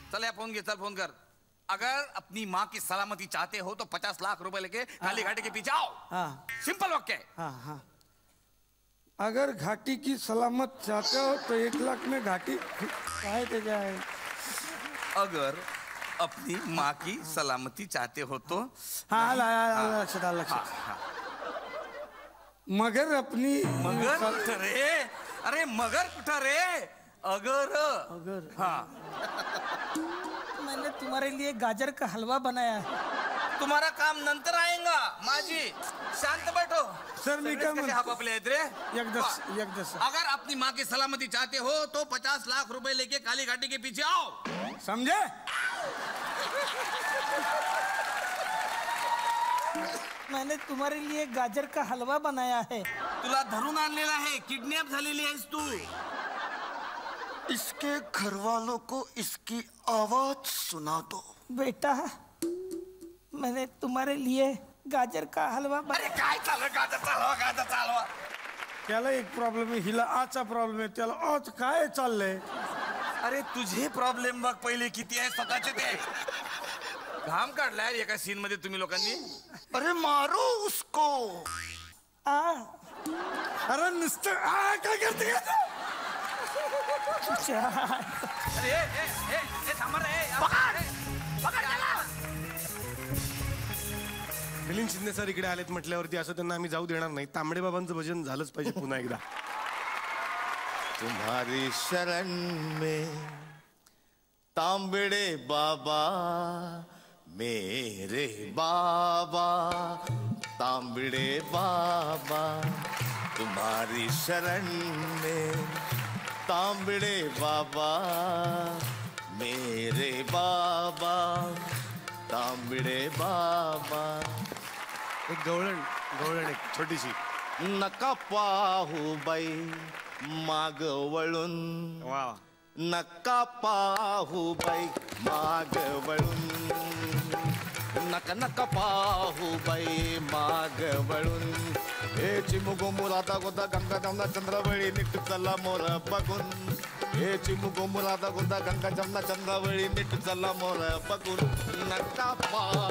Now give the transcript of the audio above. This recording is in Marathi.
चल यार फोन चल फोन कर। अगर अपनी माँ की सलामती चाहते हो तो 50 लाख रुपए लेके काली घाटी के पीछे आओ। हाँ सिंपल वाक्य है। हाँ हाँ। अगर घाटी की सलामत चाहते हो तो 1 लाख में घाटी काहे ते जाए। अगर अपनी माँ की सलामती चाहते हो तो हाँ लक्षात। मगर अपनी मगर रे, अरे मगर कुठं रे, अगर अगर हाँ। मैंने तुम्हारे लिए गाजर का हलवा बनाया है। तुम्हारा काम नंतर आएगा माझी, शांत बैठो। सर मी काय म्हणतो, हापापले आहेत रे। एकदस अगर अपनी माँ की सलामती चाहते हो तो 50 लाख रुपए लेके काली घाटी के पीछे आओ। समझे। मैंने तुम्हारे लिए गाजर का हलवा बनाया है। तुला धरून आणलेला आहे, किडनॅप झालेली आहेस तू। इसके घर वालों को इसकी आवाज सुना दो। बेटा मैंने तुम्हारे लिए गाजर का हलवा अरे काय चालू गाजर चालवा। त्याला एक प्रॉब्लेम आहे, हिला आचा प्रॉब्लेम आहे, त्याला आज काय चाललंय। अरे तुझे प्रॉब्लेम बघ पहिले किती आहे स्वतःचे ते। घाम काढलाय एका सीन मध्ये तुम्ही लोकांनी। अरे मारो उसको। अरे नुसतं काय करते। अरे ए थांबा रे, पकड त्याला। मिलिंद शिंदे सर इकडे आलेत म्हटल्यावरती असं त्यांना आम्ही जाऊ देणार नाही। तांबडे बाबांचं भजन झालंच पाहिजे पुन्हा एकदा। तुम्हारी शरण में तांबड़े बाबा मेरे बाबा, तांबड़े बाबा तुम्हारी शरण में, तांबड़े बाबा मेरे बाबा, तांबड़े बाबा। एक गवळण एक छोटीशी। नका पाहू बाई माग वळून, वा नका पाहू बाई माग वळून, नका नका पाहू बाई माग वळून। हे चिमुगो मुरादा गोदा गंगा जमना चंद्रावळी नीट चला मोर बघून, हे चिमुगो मुरादा गोदा गंगा जमना चंद्रावळी नीट चला मोर बघून। नका